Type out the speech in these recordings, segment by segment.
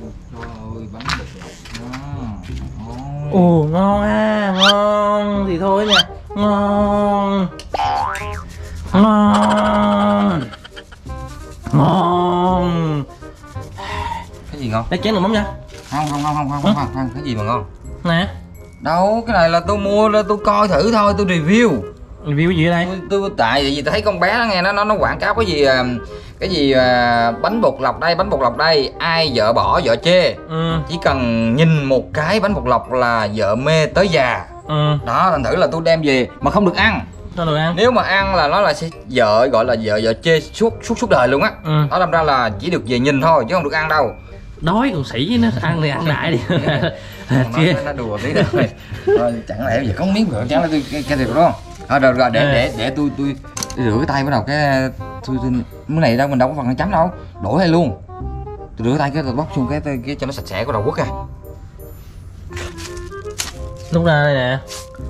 Trời bánh bột lọc. Ồ ngon ha, ngon thì thôi nha. Ngon. Ngon. Ngon. Cái gì ngon? Lấy chén đừng nóng nha. Không, cái gì mà ngon? Nè. Đâu, cái này là tôi mua, là tôi coi thử thôi, tôi review. Review gì ở đây? Tôi tại vì tôi thấy con bé nó nghe nó quảng cáo cái gì bánh bột lọc đây, ai vợ bỏ vợ chê. Chỉ cần nhìn một cái bánh bột lọc là vợ mê tới già. Đó, thành thử là tôi đem về mà không được ăn. Sao được ăn? Nếu mà ăn là nó là sẽ vợ gọi là vợ chê suốt đời luôn á. Đó đâm ra là chỉ được về nhìn thôi chứ không được ăn đâu. Đói còn sĩ nó ăn thì ăn đại đi. Nó đùa tí thôi. Thôi chẳng lẽ giờ có miếng rượu chẳng lẽ tôi cái được đúng không? Thôi rồi để tôi rửa cái tay bắt đầu cái tôi cái này đâu mình đâu có phần chấm đâu, đổ hay luôn. Tôi rửa tay cái tôi bóc xuống cái cho nó sạch sẽ của đầu quất à. Lúc ra đây nè.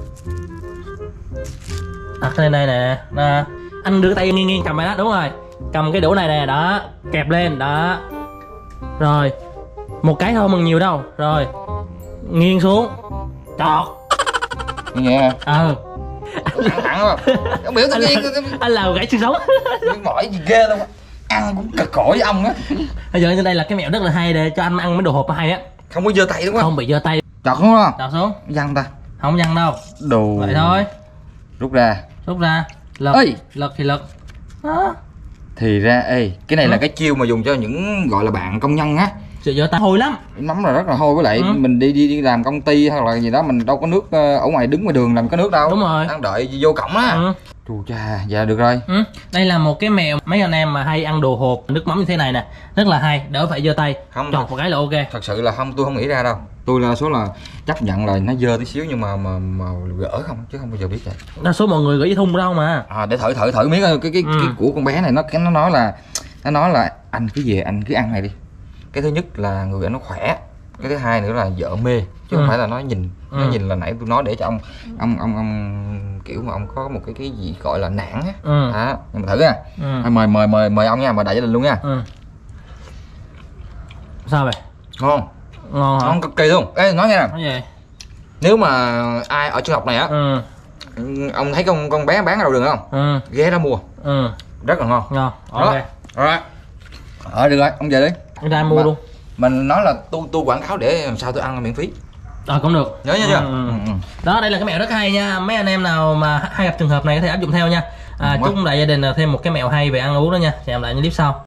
Đặt lên đây nè. Nè. Anh đưa tay nghiêng cầm này đó, đúng rồi. Cầm cái đũa này nè, đó, kẹp lên, đó. Rồi. Một cái thôi mừng nhiều đâu. Rồi. Nghiêng xuống. Chọt. Như vậy hả? Ăn thẳng không? Không biểu tự nhiên anh làm gãy xương sống. mỏi gì ghê luôn á. Ăn cũng cực khổ với ông á. Bây giờ trên đây là cái mẹo rất là hay để cho anh ăn mấy đồ hộp hay á. Không có giơ tay đúng không? Không bị giơ tay. Chọt xuống không? Chọt xuống. Văng ta. Không văng đâu. Đồ. Vậy thôi. Rút ra. Lật. Ê. Lật thì lật. Đó. Thì ra cái này là cái chiêu mà dùng cho những gọi là bạn công nhân á. Sự giơ tay hôi lắm. Nấm là rất là hôi, với lại mình đi làm công ty hay là gì đó mình đâu có nước ở ngoài, đứng ngoài đường làm có nước đâu. Đúng rồi. Đang đợi vô cổng á. Chù cha, dạ được rồi. Đây là một cái mẹo mấy anh em mà hay ăn đồ hộp nước mắm như thế này nè, rất là hay, đỡ phải giơ tay. Không, chọt một cái là ok. Thật sự là tôi không nghĩ ra đâu. Tôi là số là chấp nhận là nó dơ tí xíu nhưng mà gỡ không chứ không bao giờ biết vậy. Đa số mọi người gửi thun đâu mà. Để thử miếng cái của con bé này, nó nói là anh cứ về anh cứ ăn này đi. Cái thứ nhất là người nó khỏe, cái thứ hai nữa là vợ mê chứ không phải là nó nhìn là nãy tôi nói để cho ông kiểu mà ông có một cái gì gọi là nản á. Nhưng mà thử nha. Mời ông nha, mời đại gia đình luôn nha. Sao vậy? Ngon. Ngon hả? Ngon cực kỳ luôn. Ê, nói nghe nè. Nói gì? Nếu mà ai ở trường học này á, ông thấy con bé bán ở đầu đường không? Ghé ra mua. Rất là ngon. Ngon. Ok. Rồi. Được rồi, ông về đi. Đi ra mua luôn. Mình nói là tôi quảng cáo để làm sao tôi ăn miễn phí. Cũng được. Nhớ chưa? Đó, đây là cái mẹo rất hay nha. Mấy anh em nào mà hay gặp trường hợp này có thể áp dụng theo nha. Chúc đại gia đình thêm một cái mẹo hay về ăn uống đó nha. Hẹn gặp lại những clip sau.